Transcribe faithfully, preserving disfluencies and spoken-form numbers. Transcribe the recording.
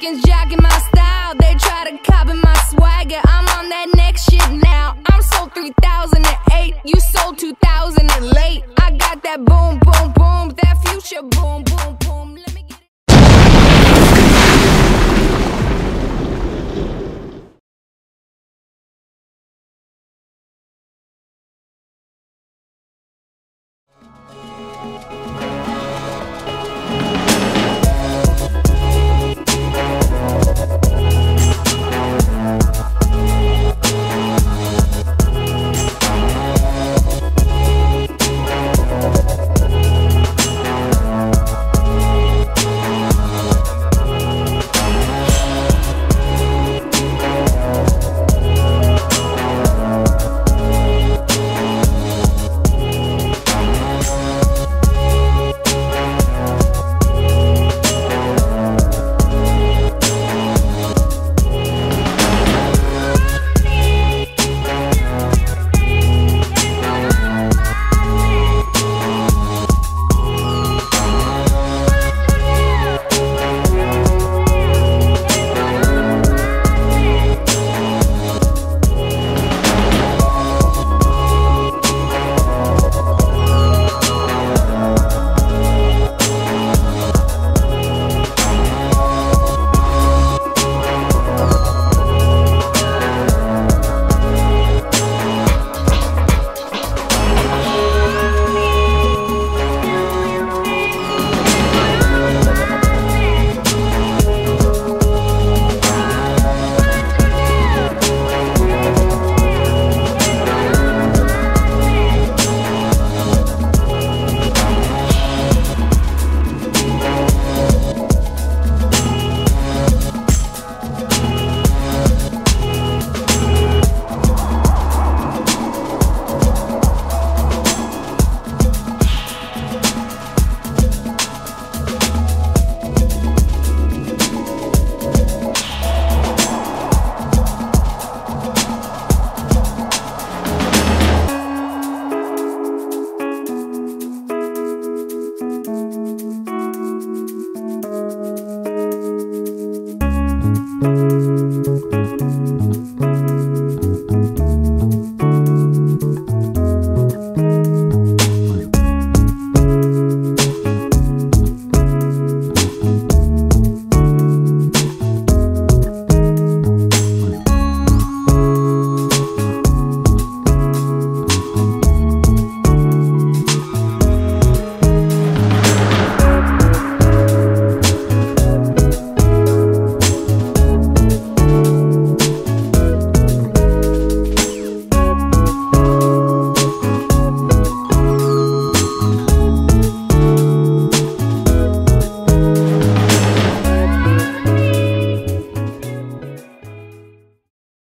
chickens jacking my style. They try to copy my swagger. I'm on that next shit now. I'm sold three thousand eight, you sold two thousand late. I got that boom, boom, boom, that future boom, boom.